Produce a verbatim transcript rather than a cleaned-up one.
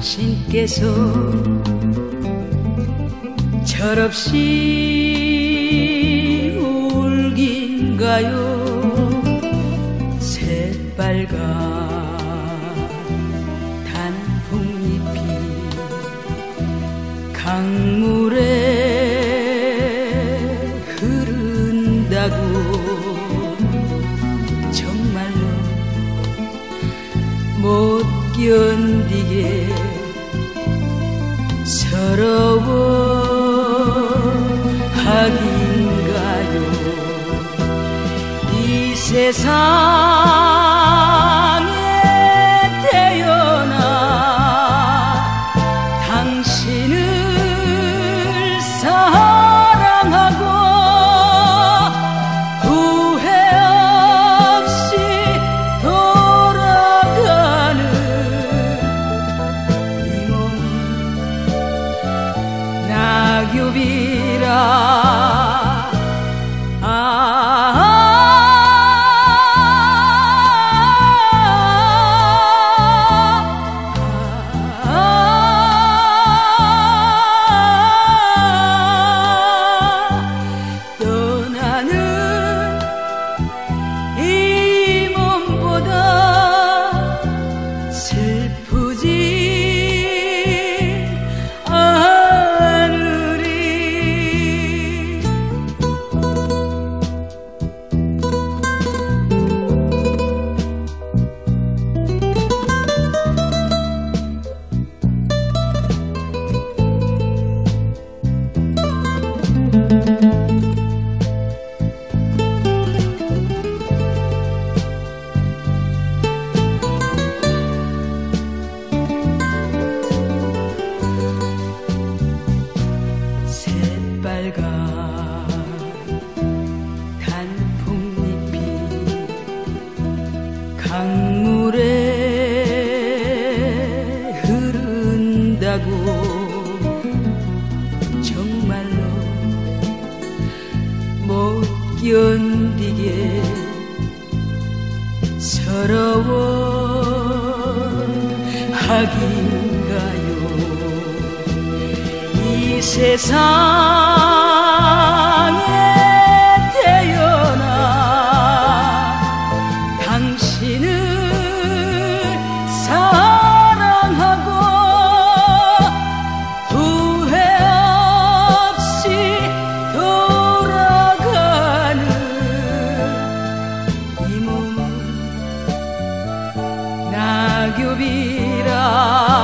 당신께서 철없이 울긴가요? 새빨간 단풍잎이 강물에 흐른다고 정말로 못 견디게 서러워하긴가요? 이 세상에 태어나 당신을 사랑하고 후회 없이 돌아가는 이 몸은 낙엽이라. 아, 아, 아, 떠나는 이 몸보다 슬프지 않으리. 새빨간 단풍잎이 강물에 흐른다고 정말로 못 견디게 서러워하긴가요? 이 세상에 태어나 당신을 사랑하고 후회 없이 돌아가는 이 몸은 낙엽이라.